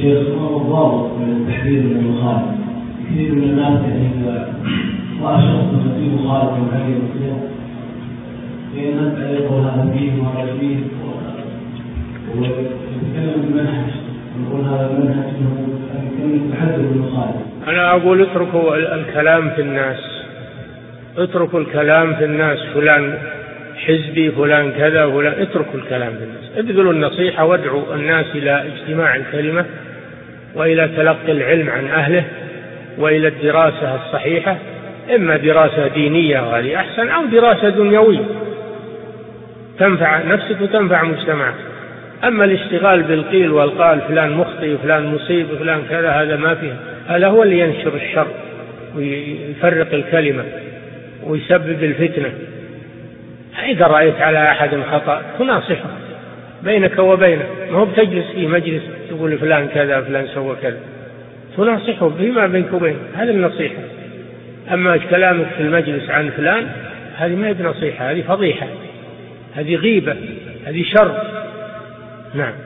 شيخ ما هو الضابط من التحذير من المخالف؟ كثير من الناس يعني إذا رأى شخص في مخالف معين فينزل عليه قول هذا فيه وهذا فيه ويتكلم بالمنهج ونقول هذا المنهج يتكلم التحذر من المخالف. أنا أقول اتركوا الكلام في الناس، اتركوا الكلام في الناس، فلان حزبي فلان كذا فلان، اتركوا الكلام في الناس، ابذلوا النصيحة وادعوا الناس إلى اجتماع الكلمة وإلى تلقي العلم عن أهله وإلى الدراسة الصحيحة، إما دراسة دينية وهذه أحسن أو دراسة دنيوية تنفع نفسك وتنفع مجتمعك. أما الاشتغال بالقيل والقال فلان مخطئ فلان مصيب فلان كذا هذا ما فيه، هذا هو اللي ينشر الشر ويفرق الكلمة ويسبب الفتنة. إذا رأيت على أحد خطأ تناصحه بينك وبينه، ما هو بتجلس في مجلس تقول فلان كذا فلان سوى كذا، تناصحه فيما بينك وبينه، هذا النصيحة. أما كلامك في المجلس عن فلان هذه ما هي بنصيحة، هذه فضيحة، هذه غيبة، هذه شر. نعم.